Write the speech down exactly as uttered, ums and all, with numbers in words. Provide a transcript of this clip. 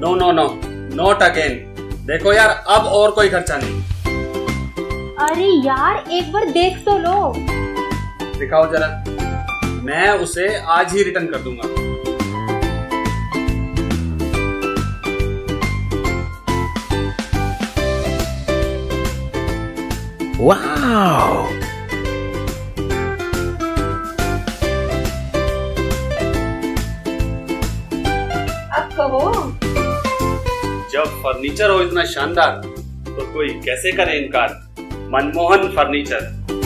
No no no, not again. देखो यार, अब और कोई खर्चा नहीं। अरे यार, एक बार देख तो लो। दिखाओ जरा। मैं उसे आज ही रिटर्न कर दूंगा। वाओ! अब कहो। जब फर्नीचर हो इतना शानदार तो कोई कैसे करे इनकार। मनमोहन फर्नीचर।